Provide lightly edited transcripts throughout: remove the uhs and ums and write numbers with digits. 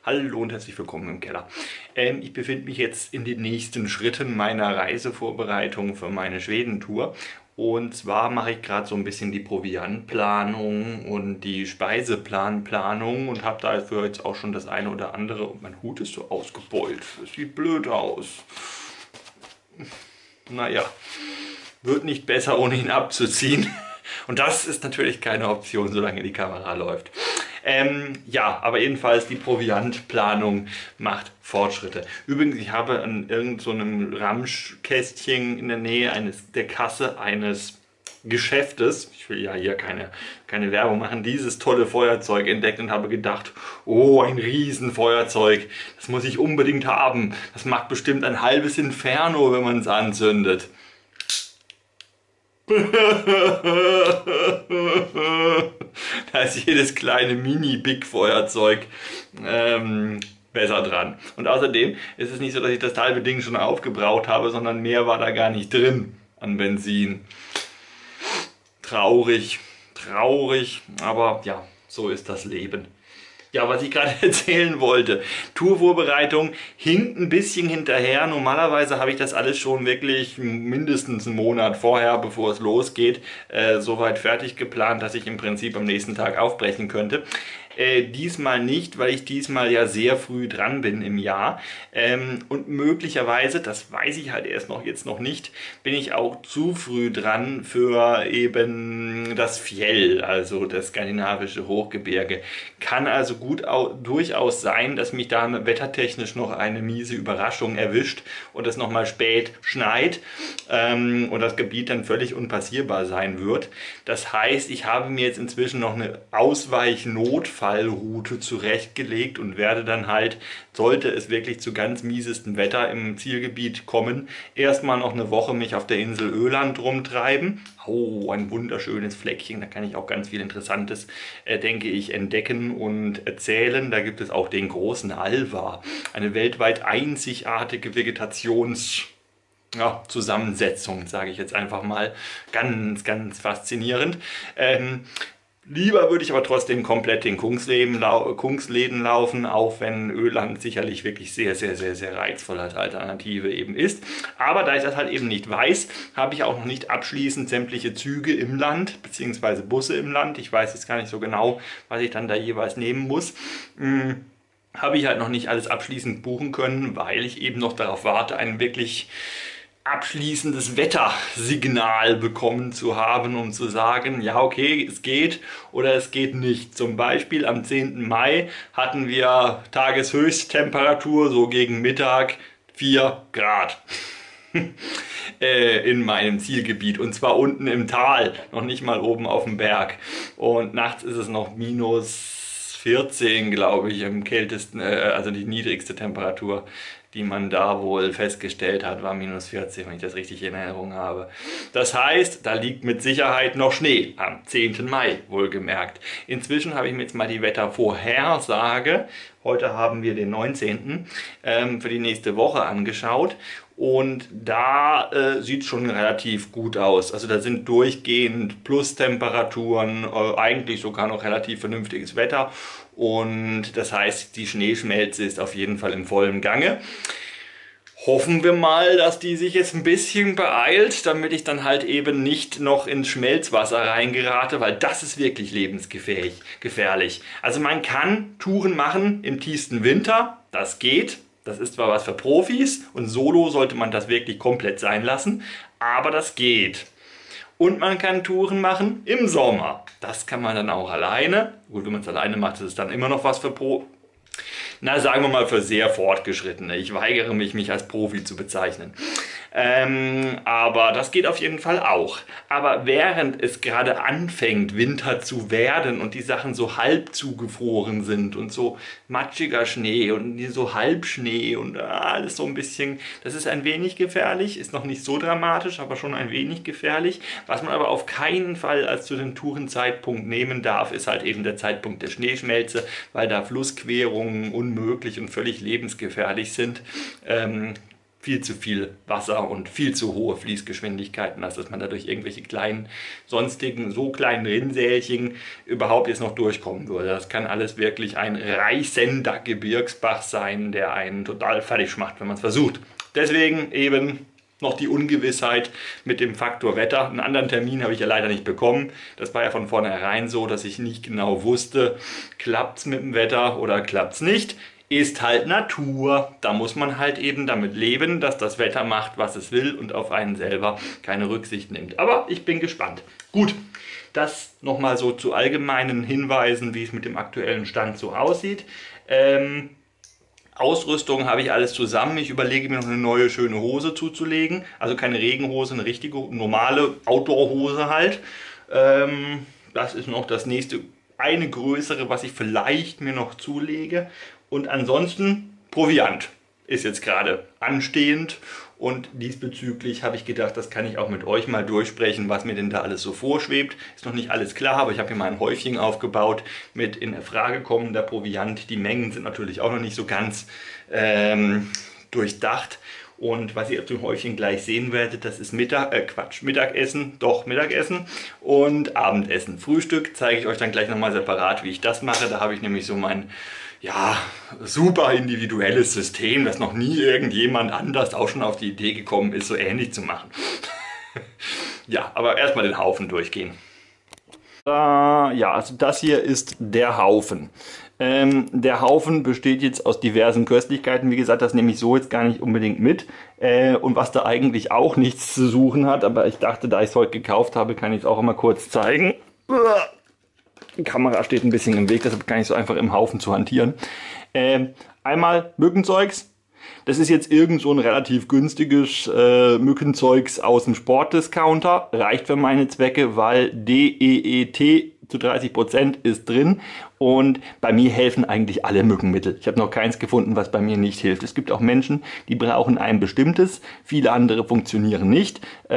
Hallo und herzlich willkommen im Keller. Ich befinde mich jetzt in den nächsten Schritten meiner Reisevorbereitung für meine Schwedentour. Und zwar mache ich gerade so ein bisschen die Proviantplanung und die Speiseplanplanung und habe dafür jetzt auch schon das eine oder andere. Und mein Hut ist so ausgebeult. Das sieht blöd aus. Naja, wird nicht besser, ohne ihn abzuziehen. Und das ist natürlich keine Option, solange die Kamera läuft. Ja, aber jedenfalls die Proviantplanung macht Fortschritte. Übrigens, ich habe an irgendeinem so Ramschkästchen in der Nähe der Kasse eines Geschäftes, ich will ja hier keine Werbung machen, dieses tolle Feuerzeug entdeckt und habe gedacht, oh, ein Riesenfeuerzeug, das muss ich unbedingt haben. Das macht bestimmt ein halbes Inferno, wenn man es anzündet. Da ist jedes kleine Mini-Big-Feuerzeug besser dran. Und außerdem ist es nicht so, dass ich das halbe Ding schon aufgebraucht habe, sondern mehr war da gar nicht drin an Benzin. Traurig, traurig, aber ja, so ist das Leben. Ja, was ich gerade erzählen wollte. Tourvorbereitung hinkt ein bisschen hinterher. Normalerweise habe ich das alles schon wirklich mindestens einen Monat vorher, bevor es losgeht, soweit fertig geplant, dass ich im Prinzip am nächsten Tag aufbrechen könnte. Diesmal nicht, weil ich diesmal ja sehr früh dran bin im Jahr. Und möglicherweise, das weiß ich halt jetzt noch nicht, bin ich auch zu früh dran für eben das Fjell, also das skandinavische Hochgebirge. Kann also durchaus sein, dass mich da wettertechnisch noch eine miese Überraschung erwischt und es nochmal spät schneit und das Gebiet dann völlig unpassierbar sein wird. Das heißt, ich habe mir jetzt inzwischen noch eine Ausweichnotfallroute zurechtgelegt und werde dann halt, sollte es wirklich zu ganz miesestem Wetter im Zielgebiet kommen, erstmal noch eine Woche mich auf der Insel Öland rumtreiben. Oh, ein wunderschönes Fleckchen, da kann ich auch ganz viel Interessantes, denke ich, entdecken und erzählen. Da gibt es auch den großen Alva, eine weltweit einzigartige Zusammensetzung, sage ich jetzt einfach mal. Ganz, ganz faszinierend. Lieber würde ich aber trotzdem komplett den Kungsläden laufen, auch wenn Öland sicherlich wirklich sehr, sehr, sehr, sehr reizvoll als Alternative eben ist. Aber da ich das halt eben nicht weiß, habe ich auch noch nicht abschließend sämtliche Züge im Land, beziehungsweise Busse im Land. Ich weiß jetzt gar nicht so genau, was ich dann da jeweils nehmen muss. Habe ich halt noch nicht alles abschließend buchen können, weil ich eben noch darauf warte, einen wirklich abschließendes Wettersignal bekommen zu haben, um zu sagen, ja okay, es geht oder es geht nicht. Zum Beispiel am 10. Mai hatten wir Tageshöchsttemperatur so gegen Mittag 4 Grad in meinem Zielgebiet und zwar unten im Tal, noch nicht mal oben auf dem Berg. Und nachts ist es noch minus 14, glaube ich, im kältesten, also die niedrigste Temperatur, die man da wohl festgestellt hat, war minus 14, wenn ich das richtig in Erinnerung habe. Das heißt, da liegt mit Sicherheit noch Schnee, am 10. Mai wohlgemerkt. Inzwischen habe ich mir jetzt mal die Wettervorhersage, heute haben wir den 19., für die nächste Woche angeschaut. Und da sieht es schon relativ gut aus. Also da sind durchgehend Plustemperaturen, eigentlich sogar noch relativ vernünftiges Wetter. Und das heißt, die Schneeschmelze ist auf jeden Fall im vollen Gange. Hoffen wir mal, dass die sich jetzt ein bisschen beeilt, damit ich dann halt eben nicht noch ins Schmelzwasser reingerate, weil das ist wirklich lebensgefährlich. Also man kann Touren machen im tiefsten Winter, das geht. Das ist zwar was für Profis und solo sollte man das wirklich komplett sein lassen, aber das geht. Und man kann Touren machen im Sommer. Das kann man dann auch alleine. Gut, wenn man es alleine macht, ist es dann immer noch was für sagen wir mal für sehr Fortgeschrittene. Ich weigere mich als Profi zu bezeichnen. Aber das geht auf jeden Fall auch. Aber während es gerade anfängt, Winter zu werden und die Sachen so halb zugefroren sind und so matschiger Schnee und so Halbschnee und alles so ein bisschen, das ist ein wenig gefährlich, ist noch nicht so dramatisch, aber schon ein wenig gefährlich. Was man aber auf keinen Fall als zu den Tourenzeitpunkt nehmen darf, ist halt eben der Zeitpunkt der Schneeschmelze, weil da Flussquerungen unmöglich und völlig lebensgefährlich sind. viel zu viel Wasser und viel zu hohe Fließgeschwindigkeiten, als dass man dadurch irgendwelche kleinen, sonstigen, so kleinen Rinnsälchen überhaupt jetzt noch durchkommen würde. Das kann alles wirklich ein reißender Gebirgsbach sein, der einen total fertig macht, wenn man es versucht. Deswegen eben noch die Ungewissheit mit dem Faktor Wetter. Einen anderen Termin habe ich ja leider nicht bekommen. Das war ja von vornherein so, dass ich nicht genau wusste, klappt es mit dem Wetter oder klappt es nicht. Ist halt Natur. Da muss man halt eben damit leben, dass das Wetter macht, was es will und auf einen selber keine Rücksicht nimmt. Aber ich bin gespannt. Gut, das nochmal so zu allgemeinen Hinweisen, wie es mit dem aktuellen Stand so aussieht. Ausrüstung habe ich alles zusammen. Ich überlege mir noch eine neue schöne Hose zuzulegen. Also keine Regenhose, eine richtige normale Outdoor-Hose halt. Das ist noch das nächste, eine größere, was ich vielleicht mir noch zulege. Und ansonsten Proviant ist jetzt gerade anstehend. Und diesbezüglich habe ich gedacht, das kann ich auch mit euch mal durchsprechen, was mir denn da alles so vorschwebt. Ist noch nicht alles klar, aber ich habe hier mal ein Häufchen aufgebaut mit in Frage kommender Proviant. Die Mengen sind natürlich auch noch nicht so ganz durchdacht. Und was ihr auf dem Häufchen gleich sehen werdet, das ist Mittagessen und Abendessen. Frühstück zeige ich euch dann gleich nochmal separat, wie ich das mache. Da habe ich nämlich so mein super individuelles System, dass noch nie irgendjemand anders auch schon auf die Idee gekommen ist, so ähnlich zu machen. Ja, aber erstmal den Haufen durchgehen. Ja, also das hier ist der Haufen. Der Haufen besteht jetzt aus diversen Köstlichkeiten. Wie gesagt, das nehme ich so jetzt gar nicht unbedingt mit. Und was da eigentlich auch nichts zu suchen hat, aber ich dachte, da ich es heute gekauft habe, kann ich es auch mal kurz zeigen. Die Kamera steht ein bisschen im Weg, deshalb kann ich so einfach im Haufen zu hantieren. Einmal Mückenzeugs. Das ist jetzt irgend so ein relativ günstiges Mückenzeugs aus dem Sportdiscounter. Reicht für meine Zwecke, weil DEET zu 30% ist drin. Und bei mir helfen eigentlich alle Mückenmittel. Ich habe noch keins gefunden, was bei mir nicht hilft. Es gibt auch Menschen, die brauchen ein bestimmtes. Viele andere funktionieren nicht.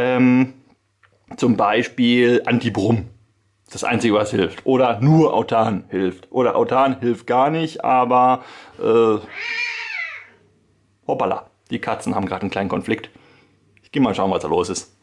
Zum Beispiel Antibrum. Das Einzige, was hilft. Oder nur Autan hilft. Oder Autan hilft gar nicht, aber hoppala, die Katzen haben gerade einen kleinen Konflikt. Ich gehe mal schauen, was da los ist.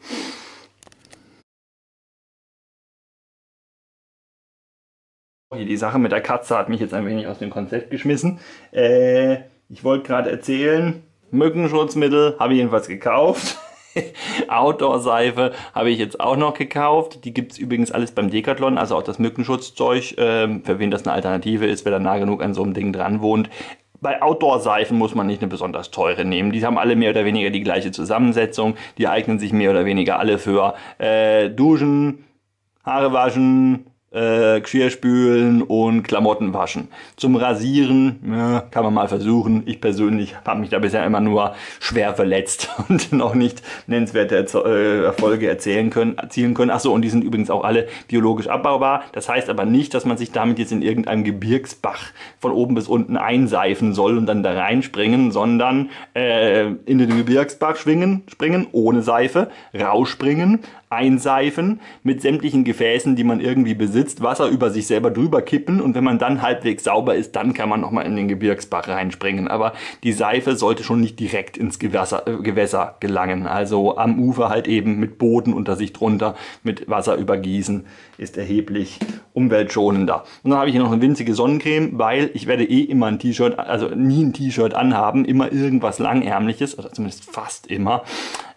Die Sache mit der Katze hat mich jetzt ein wenig aus dem Konzept geschmissen. Ich wollte gerade erzählen, Mückenschutzmittel habe ich jedenfalls gekauft. Outdoor-Seife habe ich jetzt auch noch gekauft. Die gibt es übrigens alles beim Decathlon, also auch das Mückenschutzzeug. Für wen das eine Alternative ist, wer da nah genug an so einem Ding dran wohnt. Bei Outdoor-Seifen muss man nicht eine besonders teure nehmen. Die haben alle mehr oder weniger die gleiche Zusammensetzung. Die eignen sich mehr oder weniger alle für Duschen, Haare waschen, Geschirr spülen und Klamotten waschen. Zum Rasieren kann man mal versuchen. Ich persönlich habe mich da bisher immer nur schwer verletzt und noch nicht nennenswerte Erfolge erzielen können. Achso, und die sind übrigens auch alle biologisch abbaubar. Das heißt aber nicht, dass man sich damit jetzt in irgendeinem Gebirgsbach von oben bis unten einseifen soll und dann da reinspringen, sondern in den Gebirgsbach springen ohne Seife, rausspringen, einseifen mit sämtlichen Gefäßen, die man irgendwie besitzt, Wasser über sich selber drüber kippen und wenn man dann halbwegs sauber ist, dann kann man nochmal in den Gebirgsbach reinspringen. Aber die Seife sollte schon nicht direkt ins Gewässer gelangen. Also am Ufer halt eben mit Boden unter sich drunter, mit Wasser übergießen, ist erheblich umweltschonender. Und dann habe ich hier noch eine winzige Sonnencreme, weil ich werde immer ein T-Shirt, also nie ein T-Shirt anhaben, immer irgendwas Langärmliches, oder zumindest fast immer.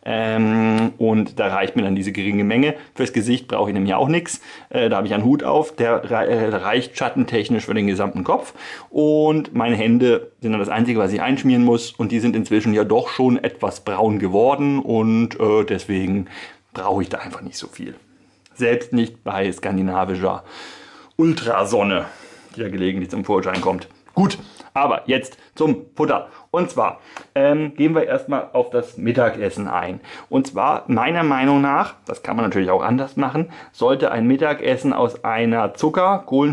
Und da reicht mir dann diese geringe Menge. Fürs Gesicht brauche ich nämlich auch nichts. Da habe ich einen Hut auf, der reicht schattentechnisch für den gesamten Kopf. Und meine Hände sind dann das Einzige, was ich einschmieren muss. Und die sind inzwischen ja doch schon etwas braun geworden. Und deswegen brauche ich da einfach nicht so viel. Selbst nicht bei skandinavischer Ultrasonne, die ja gelegentlich zum Vorschein kommt. Gut, aber jetzt zum Futter. Und zwar gehen wir erstmal auf das Mittagessen ein. Und zwar meiner Meinung nach, das kann man natürlich auch anders machen, sollte ein Mittagessen aus einer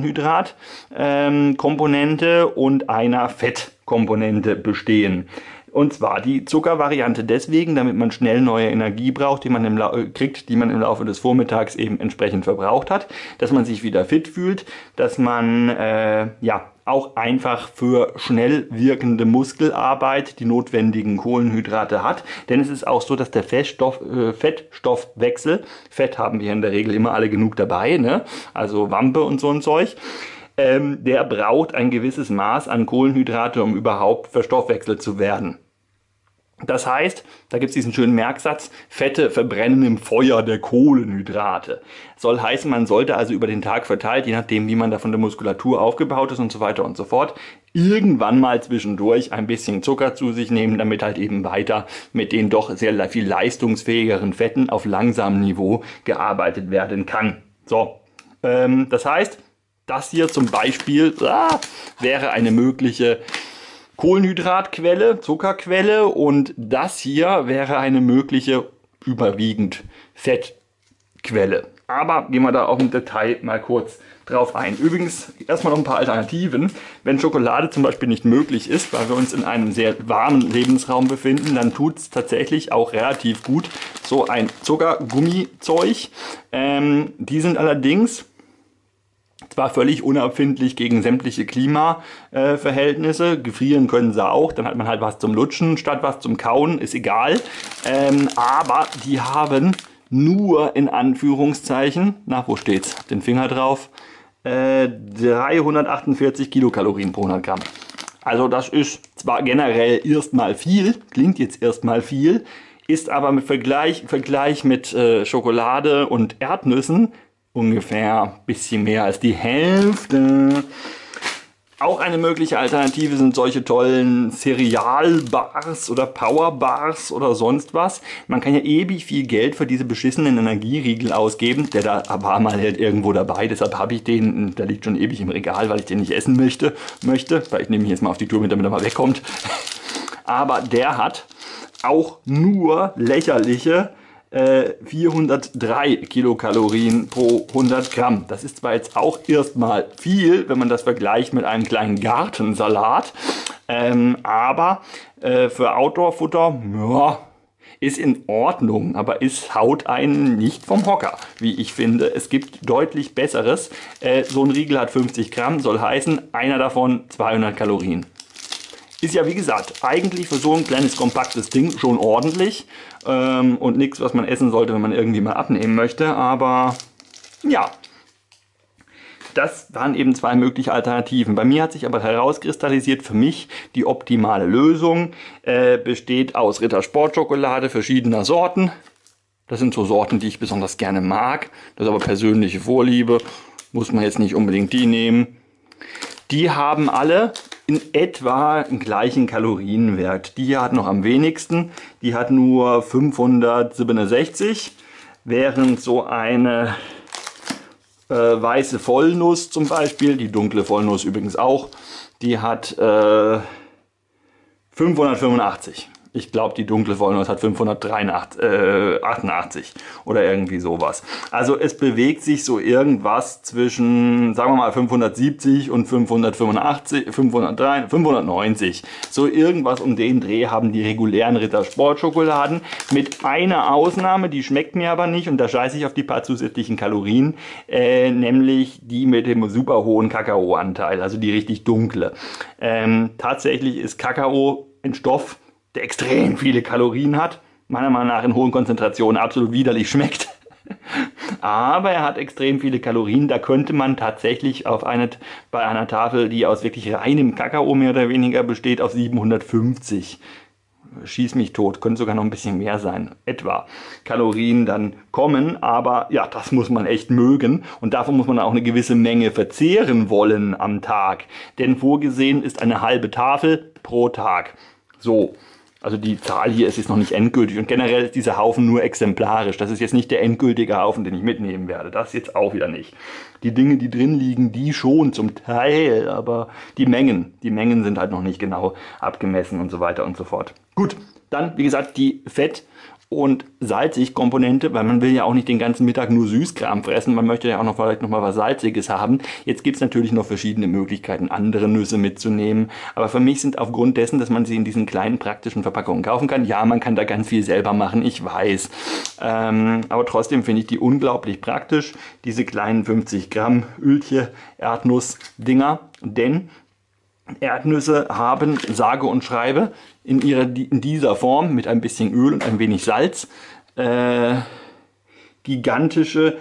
Kohlenhydrat-Komponente und einer Fettkomponente bestehen. Und zwar die Zuckervariante deswegen, damit man schnell neue Energie braucht, die man im Laufe des Vormittags eben entsprechend verbraucht hat, dass man sich wieder fit fühlt, dass man auch einfach für schnell wirkende Muskelarbeit die notwendigen Kohlenhydrate hat. Denn es ist auch so, dass der Fettstoffwechsel, Fett haben wir in der Regel immer alle genug dabei, ne? Also Wampe und so ein Zeug, der braucht ein gewisses Maß an Kohlenhydrate, um überhaupt verstoffwechselt zu werden. Das heißt, da gibt es diesen schönen Merksatz, Fette verbrennen im Feuer der Kohlenhydrate. Soll heißen, man sollte also über den Tag verteilt, je nachdem wie man da von der Muskulatur aufgebaut ist und so weiter und so fort, irgendwann mal zwischendurch ein bisschen Zucker zu sich nehmen, damit halt eben weiter mit den doch sehr viel leistungsfähigeren Fetten auf langsamem Niveau gearbeitet werden kann. So, das heißt, das hier zum Beispiel wäre eine mögliche Kohlenhydratquelle, Zuckerquelle, und das hier wäre eine mögliche überwiegend Fettquelle. Aber gehen wir da auch im Detail mal kurz drauf ein. Übrigens erstmal noch ein paar Alternativen. Wenn Schokolade zum Beispiel nicht möglich ist, weil wir uns in einem sehr warmen Lebensraum befinden, dann tut es tatsächlich auch relativ gut so ein Zuckergummizeug. Die sind allerdings zwar völlig unempfindlich gegen sämtliche Klimaverhältnisse, gefrieren können sie auch, dann hat man halt was zum Lutschen statt was zum Kauen, ist egal. Aber die haben nur in Anführungszeichen, wo steht's? Den Finger drauf, 348 Kilokalorien pro 100 Gramm. Also das ist zwar generell erstmal viel, klingt jetzt erstmal viel, ist aber mit Vergleich mit Schokolade und Erdnüssen ungefähr ein bisschen mehr als die Hälfte. Auch eine mögliche Alternative sind solche tollen Cerealbars oder Powerbars oder sonst was. Man kann ja ewig viel Geld für diese beschissenen Energieriegel ausgeben. Der da war mal halt irgendwo dabei, deshalb habe ich den, der liegt schon ewig im Regal, weil ich den nicht essen möchte. Vielleicht nehme ich jetzt mal auf die Tour mit, damit er mal wegkommt. Aber der hat auch nur lächerliche 403 Kilokalorien pro 100 Gramm. Das ist zwar jetzt auch erstmal viel, wenn man das vergleicht mit einem kleinen Gartensalat, aber für Outdoor-Futter, ja, ist in Ordnung, aber haut einen nicht vom Hocker, wie ich finde. Es gibt deutlich Besseres. So ein Riegel hat 50 Gramm, soll heißen, einer davon 200 Kalorien. Ist ja, wie gesagt, eigentlich für so ein kleines, kompaktes Ding schon ordentlich und nichts, was man essen sollte, wenn man irgendwie mal abnehmen möchte. Aber ja, das waren eben zwei mögliche Alternativen. Bei mir hat sich aber herauskristallisiert, für mich die optimale Lösung besteht aus Rittersport-Schokolade verschiedener Sorten. Das sind so Sorten, die ich besonders gerne mag. Das ist aber persönliche Vorliebe. Muss man jetzt nicht unbedingt die nehmen. Die haben alle in etwa den gleichen Kalorienwert. Die hier hat noch am wenigsten. Die hat nur 567, während so eine weiße Vollnuss zum Beispiel, die dunkle Vollnuss übrigens auch, die hat 585. Ich glaube, die dunkle Vollnuss hat 588 oder irgendwie sowas. Also es bewegt sich so irgendwas zwischen, sagen wir mal, 570 und 585, 590. So irgendwas um den Dreh haben die regulären Rittersport-Schokoladen. Mit einer Ausnahme, die schmeckt mir aber nicht und da scheiße ich auf die paar zusätzlichen Kalorien, nämlich die mit dem super hohen Kakaoanteil, also die richtig dunkle. Tatsächlich ist Kakao ein Stoff, der extrem viele Kalorien hat, meiner Meinung nach in hohen Konzentrationen absolut widerlich schmeckt. Aber er hat extrem viele Kalorien, da könnte man tatsächlich bei einer Tafel, die aus wirklich reinem Kakao mehr oder weniger besteht, auf 750, schieß mich tot, könnte sogar noch ein bisschen mehr sein, etwa Kalorien dann kommen, aber ja, das muss man echt mögen und davon muss man auch eine gewisse Menge verzehren wollen am Tag, denn vorgesehen ist eine halbe Tafel pro Tag. So. Also die Zahl hier ist jetzt noch nicht endgültig und generell ist dieser Haufen nur exemplarisch. Das ist jetzt nicht der endgültige Haufen, den ich mitnehmen werde. Das jetzt auch wieder nicht. Die Dinge, die drin liegen, die schon zum Teil, aber die Mengen sind halt noch nicht genau abgemessen und so weiter und so fort. Gut, dann wie gesagt die Fett- und salzig Komponente, weil man will ja auch nicht den ganzen Mittag nur Süßkram fressen, man möchte ja auch noch vielleicht noch mal was Salziges haben. Jetzt gibt es natürlich noch verschiedene Möglichkeiten, andere Nüsse mitzunehmen, aber für mich sind aufgrund dessen, dass man sie in diesen kleinen praktischen Verpackungen kaufen kann, ja, man kann da ganz viel selber machen, ich weiß, aber trotzdem finde ich die unglaublich praktisch, diese kleinen 50 Gramm Ölche Erdnuss-Dinger, denn Erdnüsse haben, sage und schreibe, in dieser Form mit ein bisschen Öl und ein wenig Salz gigantische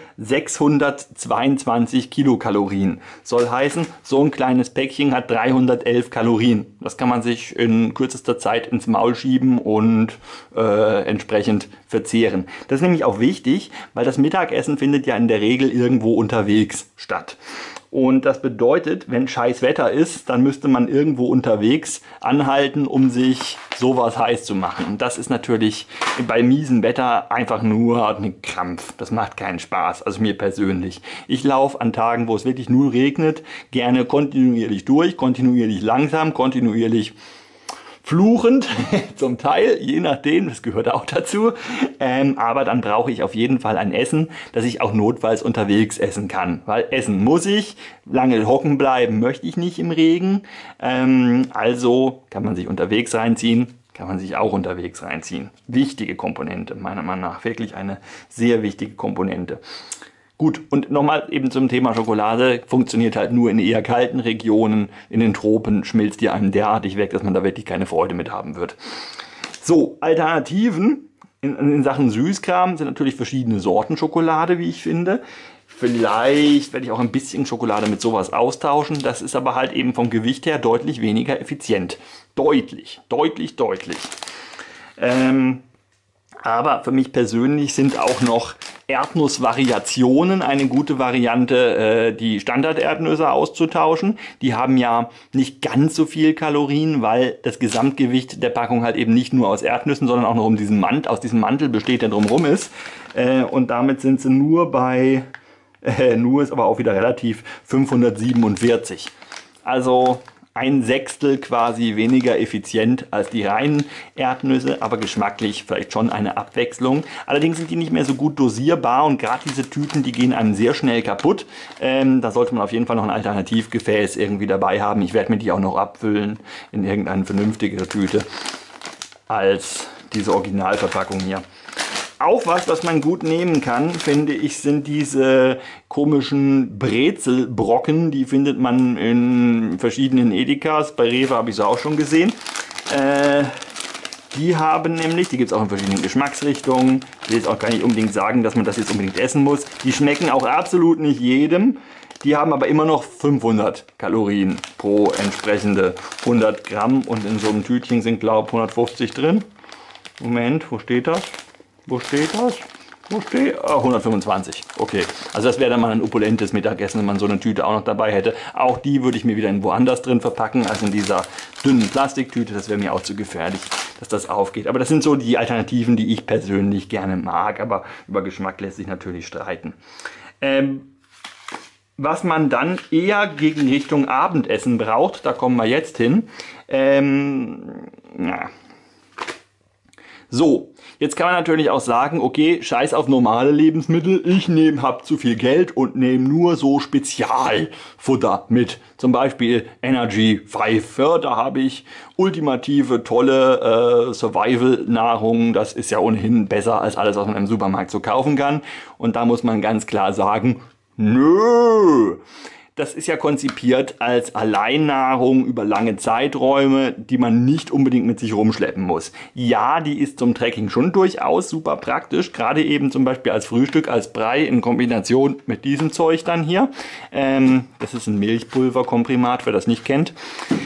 622 Kilokalorien. Soll heißen, so ein kleines Päckchen hat 311 Kalorien. Das kann man sich in kürzester Zeit ins Maul schieben und entsprechend verzehren. Das ist nämlich auch wichtig, weil das Mittagessen findet ja in der Regel irgendwo unterwegs statt. Und das bedeutet, wenn scheiß Wetter ist, dann müsste man irgendwo unterwegs anhalten, um sich sowas heiß zu machen. Und das ist natürlich bei miesem Wetter einfach nur ein Krampf. Das macht keinen Spaß, also mir persönlich. Ich laufe an Tagen, wo es wirklich nur regnet, gerne kontinuierlich durch, kontinuierlich langsam, kontinuierlich fluchend, zum Teil, je nachdem, das gehört auch dazu. Aber dann brauche ich auf jeden Fall ein Essen, das ich auch notfalls unterwegs essen kann. Weil essen muss ich, lange hocken bleiben möchte ich nicht im Regen. Also kann man sich unterwegs reinziehen, kann man sich auch unterwegs reinziehen. Wichtige Komponente, meiner Meinung nach, wirklich eine sehr wichtige Komponente. Gut, und nochmal eben zum Thema Schokolade, funktioniert halt nur in eher kalten Regionen, in den Tropen schmilzt die einem derartig weg, dass man da wirklich keine Freude mit haben wird. So, Alternativen in Sachen Süßkram sind natürlich verschiedene Sorten Schokolade, wie ich finde. Vielleicht werde ich auch ein bisschen Schokolade mit sowas austauschen, das ist aber halt eben vom Gewicht her deutlich weniger effizient. Deutlich. Aber für mich persönlich sind auch noch Erdnussvariationen eine gute Variante, die Standard-Erdnüsse auszutauschen. Die haben ja nicht ganz so viel Kalorien, weil das Gesamtgewicht der Packung halt eben nicht nur aus Erdnüssen, sondern auch noch aus diesem Mantel besteht, der drumherum ist. Und damit sind sie nur bei, nur ist aber auch wieder relativ, 547. Also ein Sechstel quasi weniger effizient als die reinen Erdnüsse, aber geschmacklich vielleicht schon eine Abwechslung. Allerdings sind die nicht mehr so gut dosierbar und gerade diese Tüten, die gehen einem sehr schnell kaputt. Da sollte man auf jeden Fall noch ein Alternativgefäß irgendwie dabei haben. Ich werde mir die auch noch abfüllen in irgendeine vernünftigere Tüte als diese Originalverpackung hier. Auch was man gut nehmen kann, finde ich, sind diese komischen Brezelbrocken. Die findet man in verschiedenen Edekas. Bei Rewe habe ich sie auch schon gesehen. Die haben nämlich, die gibt es auch in verschiedenen Geschmacksrichtungen. Ich will jetzt auch gar nicht unbedingt sagen, dass man das jetzt unbedingt essen muss. Die schmecken auch absolut nicht jedem. Die haben aber immer noch 500 Kalorien pro entsprechende 100 Gramm. Und in so einem Tütchen sind, glaube ich, 150 drin. Moment, wo steht das? Wo steht das? 125. Okay, also das wäre dann mal ein opulentes Mittagessen, wenn man so eine Tüte auch noch dabei hätte. Auch die würde ich mir wieder in woanders drin verpacken, als in dieser dünnen Plastiktüte. Das wäre mir auch zu gefährlich, dass das aufgeht. Aber das sind so die Alternativen, die ich persönlich gerne mag. Aber über Geschmack lässt sich natürlich streiten. Was man dann eher gegen Richtung Abendessen braucht, da kommen wir jetzt hin. So, jetzt kann man natürlich auch sagen, okay, scheiß auf normale Lebensmittel, ich hab zu viel Geld und nehme nur so Spezialfutter mit. Zum Beispiel Energy 5, ja, da habe ich ultimative, tolle Survival-Nahrung, das ist ja ohnehin besser als alles, was man im Supermarkt so kaufen kann. Und da muss man ganz klar sagen, nö! Das ist ja konzipiert als Alleinnahrung über lange Zeiträume, die man nicht unbedingt mit sich rumschleppen muss. Ja, die ist zum Trekking schon durchaus super praktisch, gerade eben zum Beispiel als Frühstück, als Brei in Kombination mit diesem Zeug dann hier. Das ist ein Milchpulverkomprimat, wer das nicht kennt.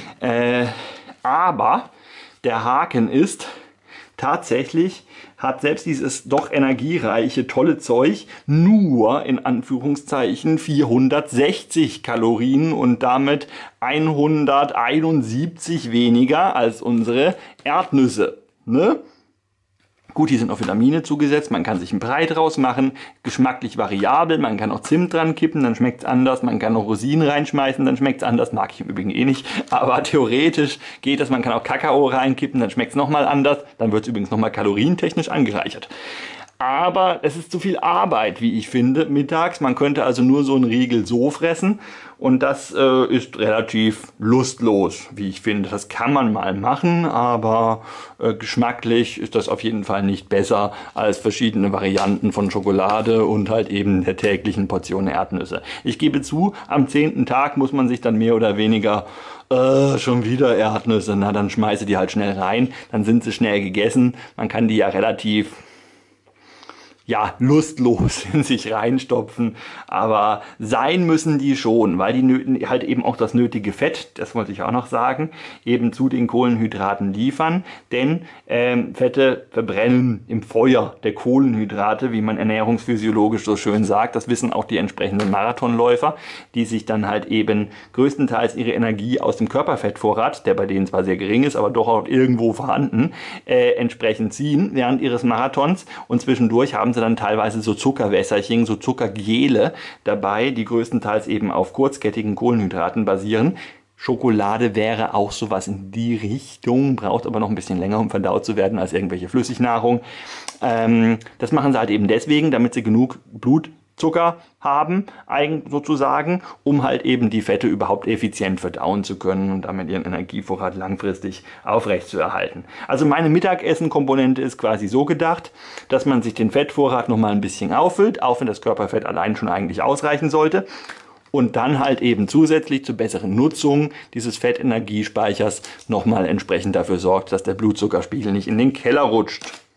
Aber der Haken ist, tatsächlich hat selbst dieses doch energiereiche, tolle Zeug nur in Anführungszeichen 460 Kalorien und damit 171 weniger als unsere Erdnüsse. Ne? Gut, hier sind auch Vitamine zugesetzt, man kann sich einen Brei draus machen, geschmacklich variabel, man kann auch Zimt dran kippen, dann schmeckt es anders, man kann auch Rosinen reinschmeißen, dann schmeckt es anders, mag ich im Übrigen eh nicht, aber theoretisch geht das, man kann auch Kakao reinkippen, dann schmeckt es nochmal anders, dann wird es übrigens nochmal kalorientechnisch angereichert. Aber es ist zu viel Arbeit, wie ich finde, mittags. Man könnte also nur so einen Riegel so fressen und das ist relativ lustlos, wie ich finde. Das kann man mal machen, aber geschmacklich ist das auf jeden Fall nicht besser als verschiedene Varianten von Schokolade und halt eben der täglichen Portion Erdnüsse. Ich gebe zu, am 10. Tag muss man sich dann mehr oder weniger schon wieder Erdnüsse, na dann schmeiße die halt schnell rein, dann sind sie schnell gegessen. Man kann die ja relativ lustlos in sich reinstopfen, aber sein müssen die schon, weil die halt eben auch das nötige Fett, das wollte ich auch noch sagen, eben zu den Kohlenhydraten liefern, denn Fette verbrennen im Feuer der Kohlenhydrate, wie man ernährungsphysiologisch so schön sagt. Das wissen auch die entsprechenden Marathonläufer, die sich dann halt eben größtenteils ihre Energie aus dem Körperfettvorrat, der bei denen zwar sehr gering ist, aber doch auch irgendwo vorhanden, entsprechend ziehen während ihres Marathons, und zwischendurch haben sie dann teilweise so Zuckerwässerchen, so Zuckergele dabei, die größtenteils eben auf kurzkettigen Kohlenhydraten basieren. Schokolade wäre auch sowas in die Richtung, braucht aber noch ein bisschen länger, um verdaut zu werden als irgendwelche Flüssignahrung. Das machen sie halt eben deswegen, damit sie genug Blutzucker haben, sozusagen, um halt eben die Fette überhaupt effizient verdauen zu können und damit ihren Energievorrat langfristig aufrechtzuerhalten. Also meine Mittagessen-Komponente ist quasi so gedacht, dass man sich den Fettvorrat nochmal ein bisschen auffüllt, auch wenn das Körperfett allein schon eigentlich ausreichen sollte, und dann halt eben zusätzlich zur besseren Nutzung dieses Fettenergiespeichers nochmal entsprechend dafür sorgt, dass der Blutzuckerspiegel nicht in den Keller rutscht.